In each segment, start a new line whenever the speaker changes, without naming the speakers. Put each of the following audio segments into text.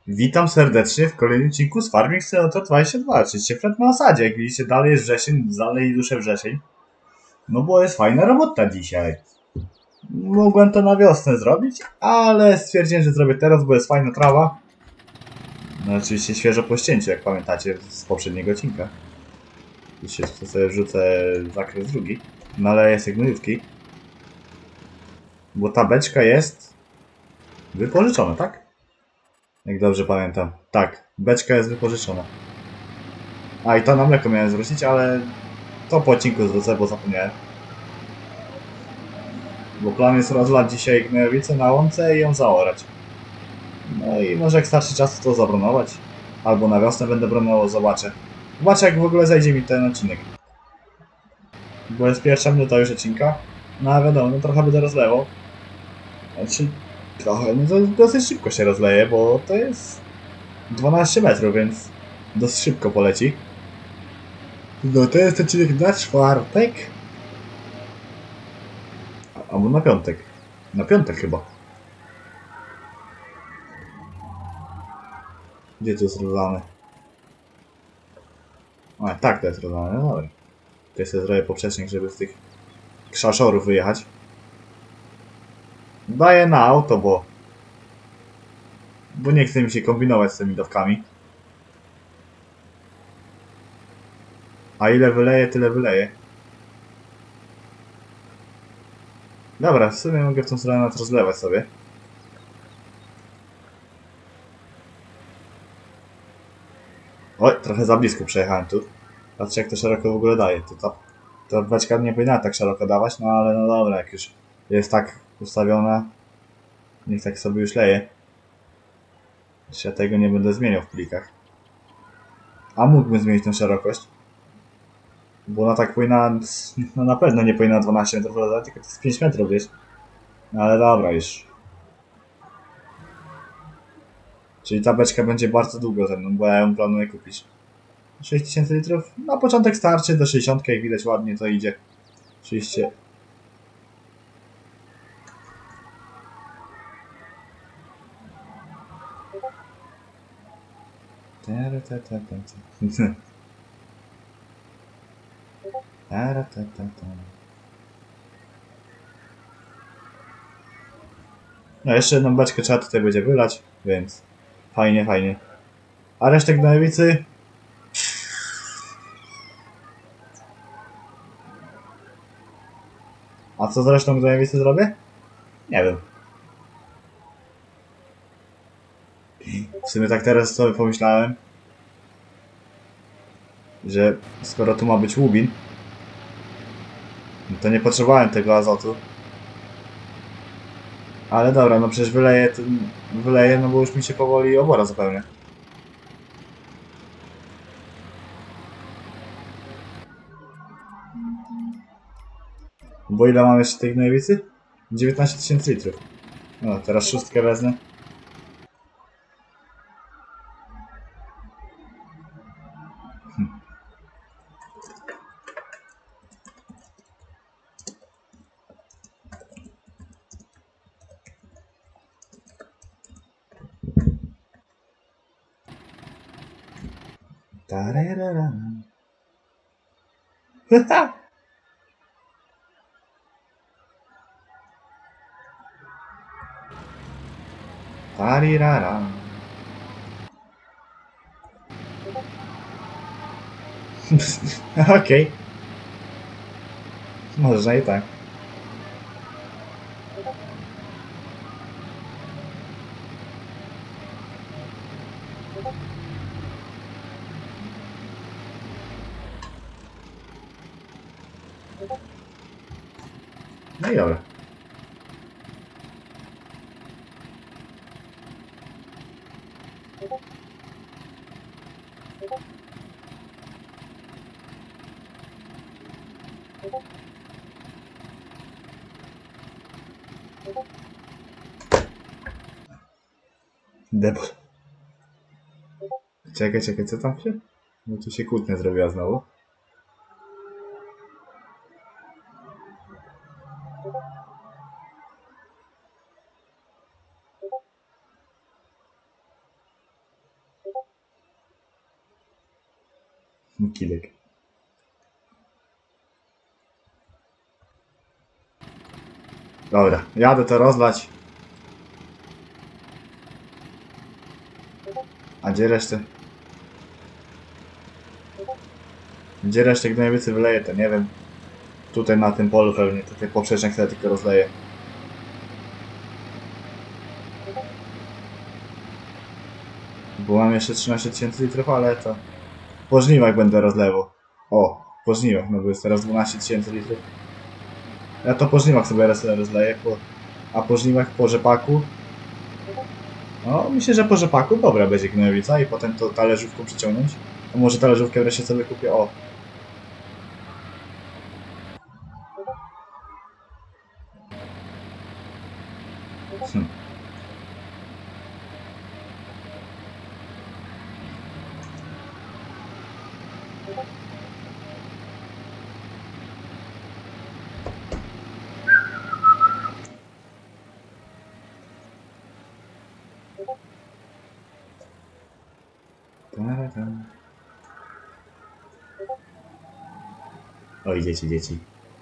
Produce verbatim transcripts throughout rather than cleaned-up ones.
Witam serdecznie w kolejnym odcinku z Farming Simulator dwadzieścia dwa. Oczywiście Fred na osadzie. Jak widzicie, dalej jest wrzesień, dalej duszę wrzesień. No bo jest fajna robota dzisiaj. Mogłem to na wiosnę zrobić, ale stwierdziłem, że zrobię teraz, bo jest fajna trawa. No oczywiście świeżo po ścięciu, jak pamiętacie z poprzedniego odcinka. Dzisiaj tu sobie wrzucę zakres drugi. Naleję sobie gnojówki. Bo ta beczka jest wypożyczona, tak? Jak dobrze pamiętam. Tak, beczka jest wypożyczona. A i to na mleko miałem zwrócić, ale to po odcinku zwrócę, bo zapomniałem. Bo plan jest rozlać dzisiaj gnojowicę na łące i ją zaorać. No i może jak starczy czasu to zabronować. Albo na wiosnę będę bronował, zobaczę. Zobaczę jak w ogóle zajdzie mi ten odcinek. Bo jest pierwsza minuta już odcinka. No a wiadomo, no trochę będę rozlewał. Znaczy trochę, no to dosyć szybko się rozleje, bo to jest dwanaście metrów, więc dosyć szybko poleci. No to jest odcinek na czwartek. Albo na piątek. Na piątek chyba. Gdzie to jest rozlane? A, tak to jest rozlane, no dobra. Tutaj sobie zrobię poprzecznik, żeby z tych krzaszorów wyjechać. Daję na auto, bo... Bo nie chce mi się kombinować z tymi dawkami. A ile wyleje, tyle wyleje. Dobra, w sumie mogę w tą stronę rozlewać sobie. Oj, trochę za blisko przejechałem tu. Patrzcie jak to szeroko w ogóle daje. To ta, ta beczka nie powinna tak szeroko dawać, no ale no dobra, jak już jest tak ustawiona, niech tak sobie już leje. Już ja tego nie będę zmieniał w plikach. A mógłbym zmienić tę szerokość. Bo ona tak powinna, no na pewno nie powinna dwanaście metrów latać, tylko to jest pięć metrów gdzieś. No ale dobra już. Czyli ta beczka będzie bardzo długo ze mną, bo ja ją planuję kupić. sześć tysięcy litrów? Na początek starczy, do sześćdziesiąt, jak widać ładnie to idzie. Oczywiście. No jeszcze jedną beczkę trzeba tutaj będzie wylać, więc fajnie, fajnie. A resztek gnojowicy? A co z resztą gnojowicy zrobię? Nie wiem. W sumie tak teraz sobie pomyślałem, że skoro tu ma być łubin, no to nie potrzebowałem tego azotu. Ale dobra, no przecież wyleję, wyleję, no bo już mi się powoli obora zapełnia. Bo ile mam jeszcze tej gnojowicy? dziewiętnaście tysięcy litrów. No, teraz szóstkę wezmę. Hm. Tararara. Tarirara. Okej. Okay. Można i tak. No i dobra. Debol. Czekaj, czekaj, co tam się? No tu się kłótnia zrobiła znowu. Kilek. Dobra, jadę to rozlać. A gdzie resztę? Gdzie resztę gnojowicy wyleję, to nie wiem. Tutaj na tym polu pewnie, tutaj poprzecznik sobie tylko rozleję. Bo mam jeszcze trzynaście tysięcy litrów, ale to... Po żniwach będę rozlewał. O, po żniwach, no bo jest teraz dwanaście tysięcy litrów. Ja to po żniwach sobie rozleję, po... a po żniwach po rzepaku... No, myślę, że po rzepaku dobra będzie gnojowica i potem to talerzówką przyciągnąć. A może talerzówkę wreszcie sobie kupię, o. Hm. Oj, dzieci, dzieci.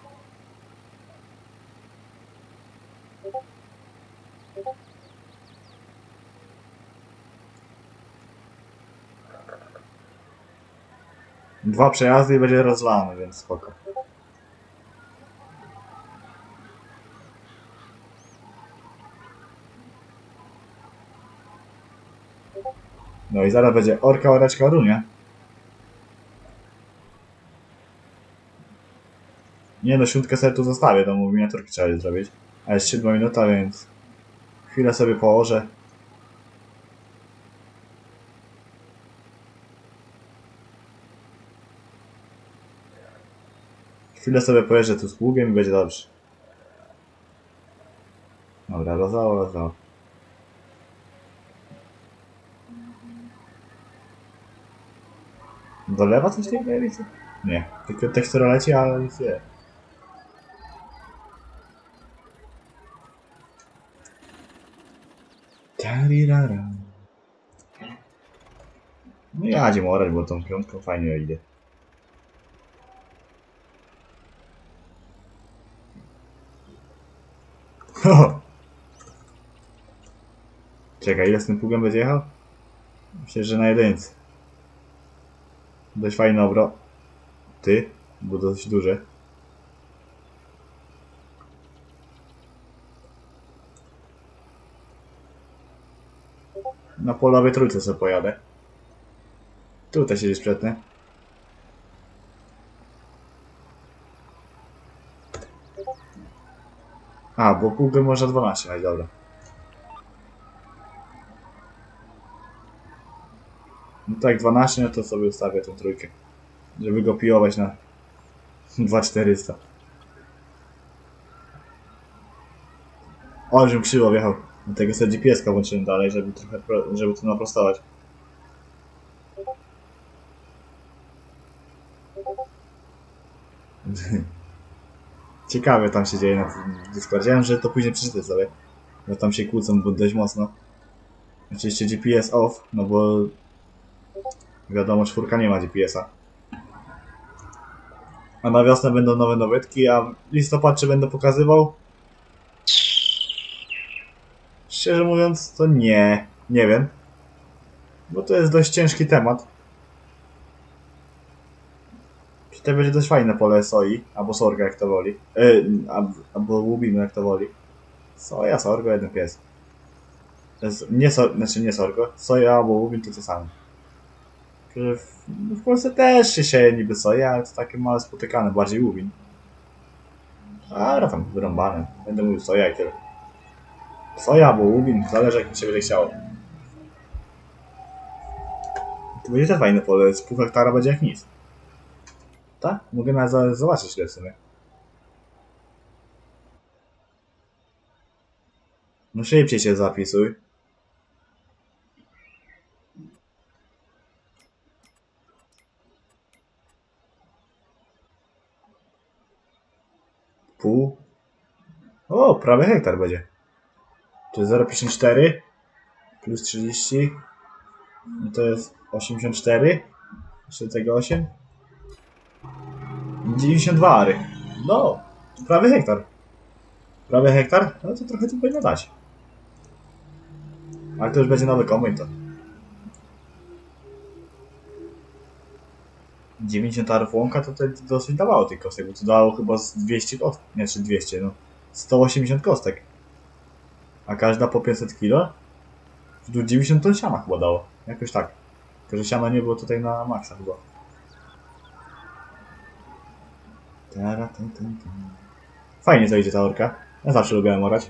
Dwa przejazdy i będzie rozlany, więc spoko. No i zaraz będzie orka, oreczka, runia. Nie no, siódmkę sobie tu zostawię, to mu miniaturki trzeba zrobić. A jest siódma minuta, więc... Chwilę sobie położę. Chwilę sobie pojeżdżę tu z pługiem i będzie dobrze. Dobra, rozdało, rozdało. Dolewa coś tej gnojowicy? Nie, tylko tekstura leci, ale nic nie. Tarirara. No jadzie morać, bo tą piątką fajnie idzie. Czekaj, ile z tym pługiem będzie jechał? Myślę, że na jedynce. Dość fajny obro. Ty, bo dość duże. Na polowej trójce sobie pojadę. Tutaj się sprzednę. A, bo pługiem można dwanaście, no i dobra. No tak, dwanaście, no to sobie ustawię tą trójkę. Żeby go pijować na dwa tysiące czterysta. O, żebym krzywo wjechał. Dlatego sobie G P S-ka włączyłem dalej, żeby trochę, żeby to naprostować. Ciekawe tam się dzieje na tym Discordzie. Ja wiem, że to później przeczytać sobie. Bo tam się kłócą dość mocno. Oczywiście G P S off, no bo wiadomo, czwórka nie ma G P S-a. A na wiosnę będą nowe nowytki, a listopad czy będę pokazywał? Szczerze mówiąc, to nie. Nie wiem. Bo to jest dość ciężki temat. Tutaj będzie dość fajne pole soi, albo sorga jak to woli. Yy, albo łubinu jak to woli. Soja, sorgo, jeden pies. To jest nie so, znaczy nie sorgo. Soja albo łubin to to samo. W, w Polsce też się sieje niby soja, ale to takie małe spotykane, bardziej łubin. A tam wyrąbane. Będę mówił soja i tyle. Soja albo łubin, zależy jak mi się będzie chciało. To będzie też fajne pole, z pół hektara będzie jak nic. Tak? Mogę nawet zobaczyć ile w sumie. No szybciej się zapisuj. Pół. O, prawie hektar będzie. To jest zero przecinek pięćdziesiąt cztery plus trzydzieści. No to jest osiemdziesiąt cztery. Jeszcze tego osiem. dziewięćdziesiąt dwa ary. No, prawie hektar. Prawie hektar? No to trochę tu powinno dać. Ale to już będzie nowy kombajn to. dziewięćdziesiąt arów łąka to, to dosyć dawało tych kostek, bo to dawało chyba z dwieście kostek, nie, czy dwieście, no. sto osiemdziesiąt kostek. A każda po pięćset kilo? Tu dziewięćdziesiąt ton siana chyba dało. Jakoś tak. Tylko, że siana nie było tutaj na maksa chyba. Fajnie to idzie ta orka. Ja zawsze lubiłem orać.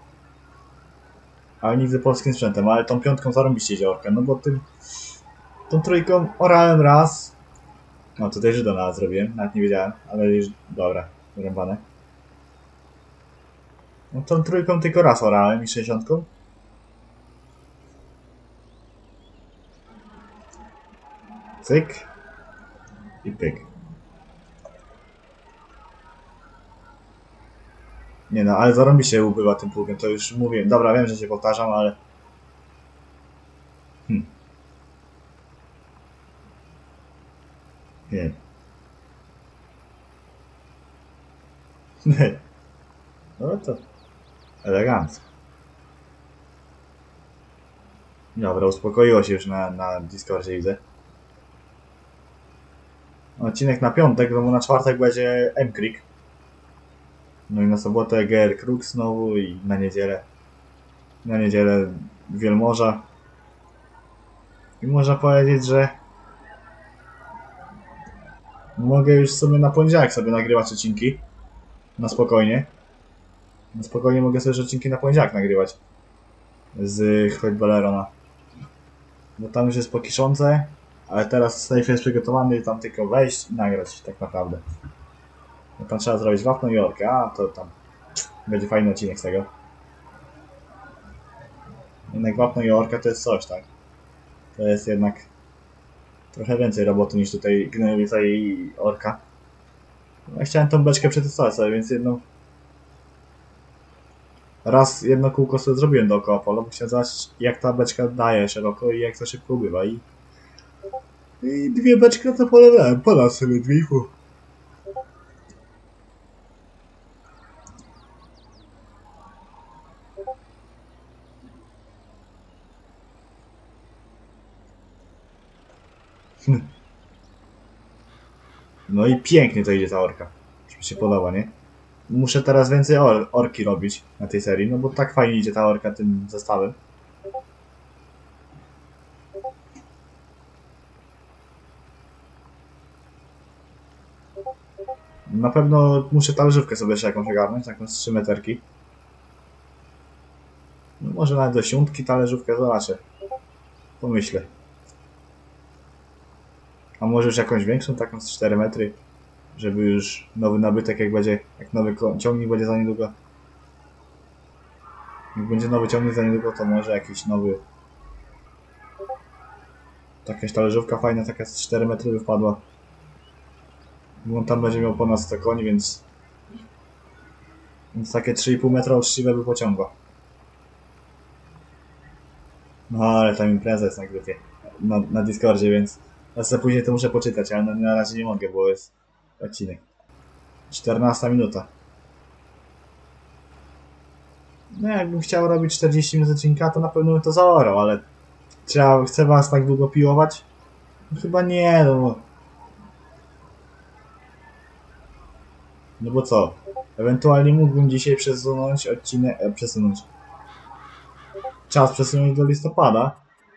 Ale nigdy polskim sprzętem, ale tą piątką zarąbiście idzie orka, no bo tym... Tą trójką orałem raz. No tutaj Żyda nawet zrobiłem, nawet nie wiedziałem, ale już... Dobra, wyrąbane. No tą trójką tylko raz orałem i sześćdziesiątką. Cyk. I pyk. Nie no, ale zarąbiście ubywa tym pługiem, to już mówiłem. Dobra, wiem, że się powtarzam, ale... Hm. Nie. No to... elegancko. Dobra, uspokoiło się już na, na Discordzie, widzę. Odcinek na piątek, no bo na czwartek będzie M-Creek. No i na sobotę G R Kruk znowu i na niedzielę. Na niedzielę Wielmorza. I można powiedzieć, że mogę już sobie na poniedziałek sobie nagrywać odcinki. Na spokojnie. Na spokojnie mogę sobie odcinki na poniedziałek nagrywać. Z choć Balerona. Bo tam już jest po kiszące, ale teraz safe jest przygotowany i tam tylko wejść i nagrać tak naprawdę. Bo tam trzeba zrobić wapno i orkę, a to tam będzie fajny odcinek z tego. Jednak wapno i orka to jest coś, tak? To jest jednak trochę więcej roboty niż tutaj gnojowica i orka. Ja chciałem tą beczkę przetestować sobie, więc jedną... Raz jedno kółko sobie zrobiłem dookoła pola, bo chciałem zobaczyć jak ta beczka daje szeroko i jak to szybko ubywa i... I dwie beczki na to polewałem, pola sobie dwie i pół. No i pięknie to idzie ta orka. Już mi się podoba, nie? Muszę teraz więcej or orki robić na tej serii, no bo tak fajnie idzie ta orka tym zestawem. Na pewno muszę talerzówkę sobie jeszcze jakąś ogarnąć, taką z trzy meterki. No może nawet do siódmki talerzówkę, zobaczę. Pomyślę. A może już jakąś większą, taką z cztery metry, żeby już nowy nabytek, jak będzie, jak nowy ciągnik będzie za niedługo. Jak będzie nowy ciągnik za niedługo, to może jakiś nowy... Jakaś talerzówka fajna, taka z cztery metry by wpadła. Bo on tam będzie miał ponad sto koni, więc... Więc takie trzy i pół metra uczciwe by pociągła. No ale tam impreza jest na grupie, na, na Discordzie, więc... Ja sobie później to muszę poczytać, ale na, na razie nie mogę, bo jest odcinek. czternasta minuta. No jakbym chciał robić czterdzieści minut odcinka, to na pewno bym to zaorał, ale... Trzeba, chcę was tak długo piłować? No chyba nie, no bo... No bo co? Ewentualnie mógłbym dzisiaj przesunąć odcinek... E, przesunąć. Czas przesunąć do listopada.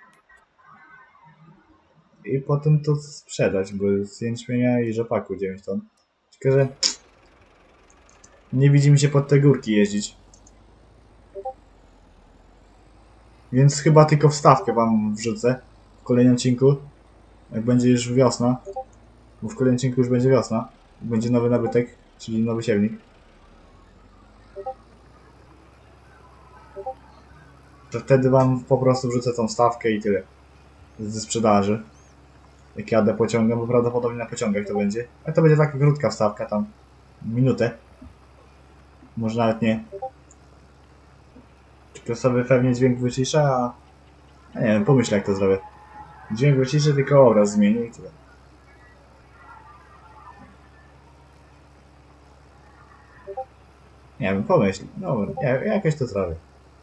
I potem to sprzedać, bo z jęczmienia i rzepaku dziewięć ton. Tylko, że... Nie widzi mi się pod te górki jeździć. Więc chyba tylko wstawkę wam wrzucę w kolejnym odcinku. Jak będzie już wiosna. Bo w kolejnym odcinku już będzie wiosna. Będzie nowy nabytek, czyli nowy siewnik. To wtedy wam po prostu wrzucę tą wstawkę i tyle. Ze sprzedaży. Jak jadę pociągiem, bo prawdopodobnie na pociągach to będzie. A to będzie taka krótka wstawka, tam minutę. Może nawet nie. Tylko sobie pewnie dźwięk wyciszę, a... a nie wiem, pomyślę jak to zrobię. Dźwięk wyciszę, tylko obraz zmienię i tyle. Nie wiem, pomyśl. No, nie, jakoś to zrobię.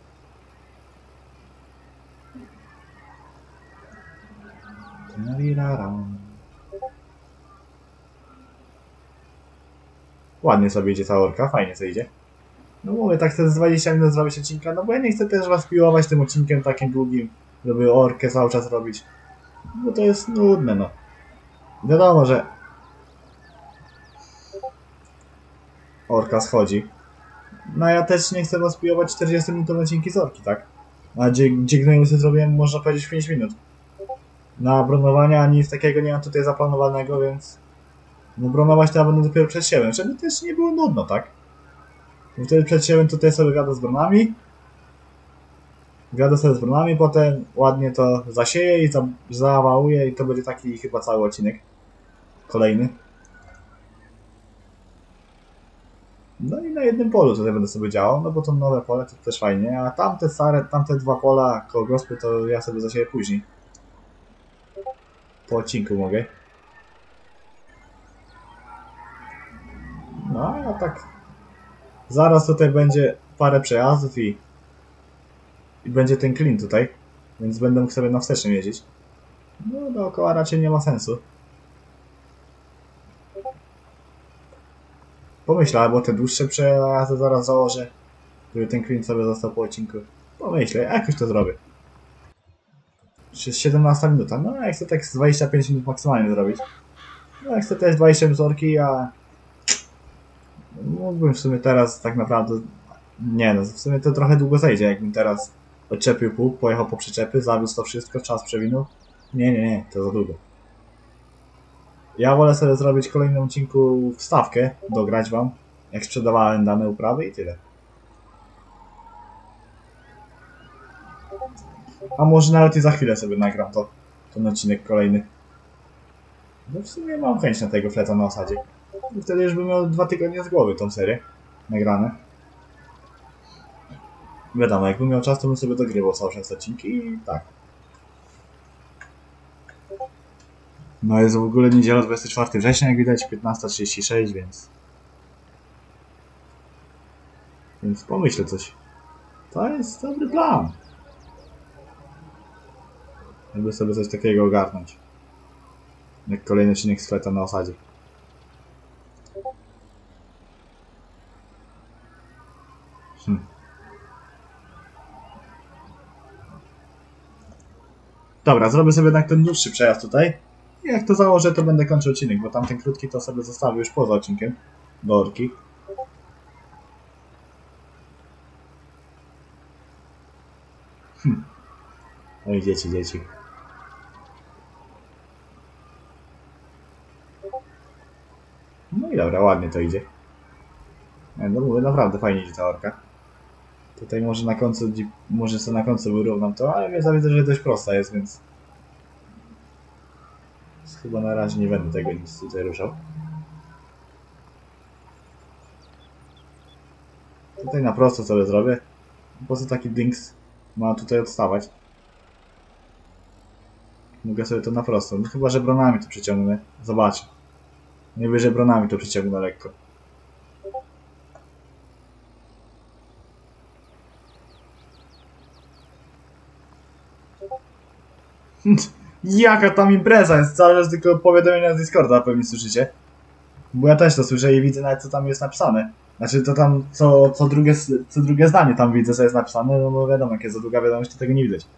Ładnie sobie idzie ta orka, fajnie sobie idzie. No mówię, tak chcę z dwadzieścia minut zrobić odcinka, no bo ja nie chcę też was piłować tym odcinkiem takim długim, żeby orkę cały czas robić. Bo to jest nudne, no. Wiadomo, że orka schodzi. No ja też nie chcę was piłować czterdzieści minut odcinki z orki, tak? A gdzie, gdzie gnoju sobie zrobiłem, można powiedzieć, w pięć minut. Na bronowania nic takiego nie mam tutaj zaplanowanego, więc... No bronować to ja będę dopiero przed siebie, żeby też nie było nudno, tak? I wtedy przed siebie tutaj sobie gadę z bronami. Gadę sobie z bronami, potem ładnie to zasieję i za, zawałuję i to będzie taki chyba cały odcinek. Kolejny. No i na jednym polu tutaj będę sobie działał, no bo to nowe pole to też fajnie, a tamte stare, tamte dwa pola koło gospy to ja sobie zasieję później. Po odcinku mogę. No a tak. Zaraz tutaj będzie parę przejazdów i, i będzie ten clean tutaj, więc będę mógł sobie na wstecznym jeździć. No dookoła raczej nie ma sensu. Pomyślę, albo te dłuższe przejazdy zaraz założę, żeby ten clean sobie został po odcinku. Pomyślę, jakoś to zrobię. Czy siedemnasta minuta? No ja chcę tak z dwadzieścia pięć minut maksymalnie zrobić. No ja chcę też dwadzieścia minut orki, a... Mógłbym w sumie teraz tak naprawdę... Nie no, w sumie to trochę długo zejdzie, jakbym teraz odczepił pług, pojechał po przyczepy, zawiózł to wszystko, czas przewinął. Nie, nie, nie, to za długo. Ja wolę sobie zrobić w kolejnym odcinku wstawkę, dograć wam, jak sprzedawałem dane uprawy i tyle. A może nawet i za chwilę sobie nagram to, ten odcinek kolejny. No w sumie mam chęć na tego fleta na osadzie. I wtedy już bym miał dwa tygodnie z głowy tą serię nagrane. Wiadomo, jakbym miał czas, to bym sobie dogrywał cały czas odcinki i tak. No jest w ogóle niedziela dwudziestego czwartego września, jak widać, piętnasta trzydzieści sześć, więc... Więc pomyślę coś. To jest dobry plan. Jakby sobie coś takiego ogarnąć. Jak kolejny odcinek z fleta na osadzie. Hm. Dobra, zrobię sobie jednak ten dłuższy przejazd tutaj. I jak to założę, to będę kończył odcinek, bo tamten krótki to sobie zostawię już poza odcinkiem. Do orki. Hm. Oj, dzieci, dzieci. No i dobra, ładnie to idzie. No mówię, naprawdę fajnie idzie ta orka. Tutaj może na końcu, może sobie na końcu wyrównam to, ale ja widzę, że dość prosta jest, więc... Chyba na razie nie będę tego nic tutaj ruszał. Tutaj na prosto sobie zrobię. Po co taki dings ma tutaj odstawać? Mogę sobie to na prosto. No chyba, że bronami to przyciągnę. Zobaczę. Najwyżej bronami to przyciągnę lekko. Jaka tam impreza jest, cały czas tylko powiadomienia z Discorda pewnie słyszycie. Bo ja też to słyszę i widzę nawet co tam jest napisane. Znaczy to tam co, co, drugie, co drugie zdanie tam widzę co jest napisane, no bo wiadomo jak jest za długa wiadomość to tego nie widać.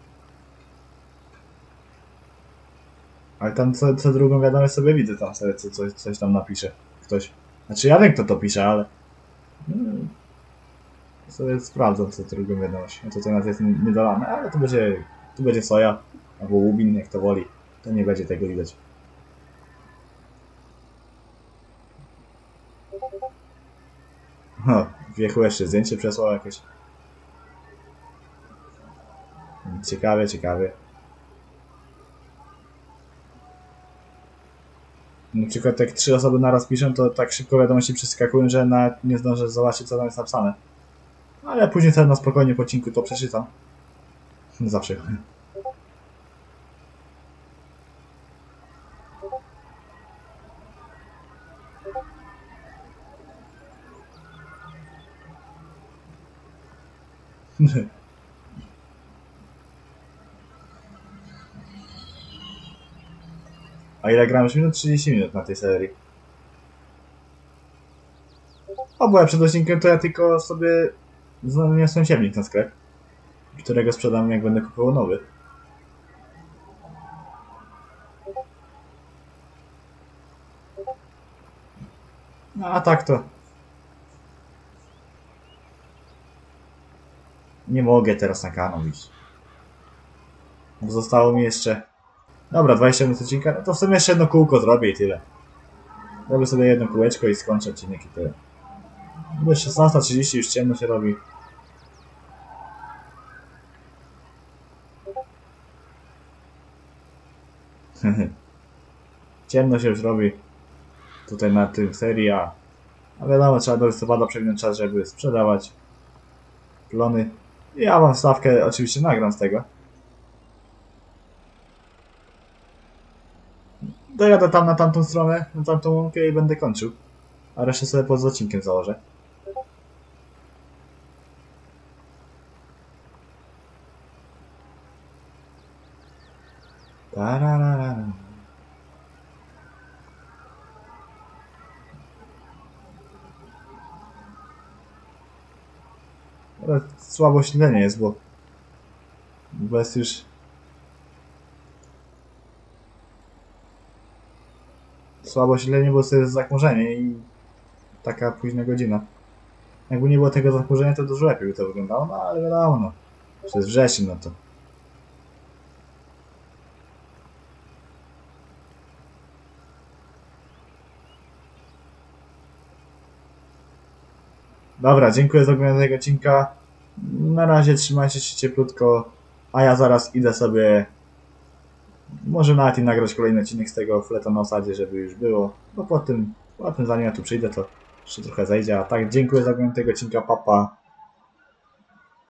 Ale tam co, co drugą wiadomość sobie widzę tam sobie co, coś, coś tam napisze ktoś. Znaczy ja wiem kto to pisze, ale... Hmm, sobie sprawdzam co drugą wiadomość. No to tutaj nawet jest niedolane, ale to będzie... Tu będzie soja. Albo łubin, jak to woli, to nie będzie tego widać. O, wiechu jeszcze zdjęcie przesłał jakieś. Ciekawe, ciekawe. Na przykład jak trzy osoby naraz piszą, to tak szybko wiadomości przeskakują, że nawet nie zdążę zobaczyć co tam jest napisane. Ale później sobie na spokojnie po odcinku to przeczytam. Zawsze. A ile grałem już minut? trzydzieści minut na tej serii. O, byłem przed odcinkiem, to ja tylko sobie zaniosłem siewnik na sklep, którego sprzedam, jak będę kupował nowy. No a tak to... Nie mogę teraz na kanał iść. Bo zostało mi jeszcze... Dobra, dwadzieścia minut odcinka, no to w sumie jeszcze jedno kółko zrobię i tyle. Robię sobie jedno kółeczko i skończę odcinek i tyle. Bo szesnasta trzydzieści już ciemno się robi. Ciemno się już robi. Tutaj na tym serii, a... A wiadomo, trzeba do listopada przewinąć czas, żeby sprzedawać plony. Ja wam wstawkę oczywiście nagram z tego. Dojadę tam na tamtą stronę, na tamtą łąkę i będę kończył. A resztę sobie poza odcinkiem założę. Tararara. Ale słabo śledzenie jest, bo... Bo jest już... Słabo śledzenie, bo to jest zachmurzenie i... Taka późna godzina. Jakby nie było tego zachmurzenia, to dużo lepiej by to wyglądało, no ale wiadomo, no. Przez wrzesień, no to... Dobra, dziękuję za oglądanie tego odcinka. Na razie trzymajcie się cieplutko, a ja zaraz idę sobie... Może nawet i nagrać kolejny odcinek z tego fleta na osadzie, żeby już było. Bo po tym, po tym zanim ja tu przyjdę, to jeszcze trochę zejdzie. A tak, dziękuję za oglądanie tego odcinka, papa.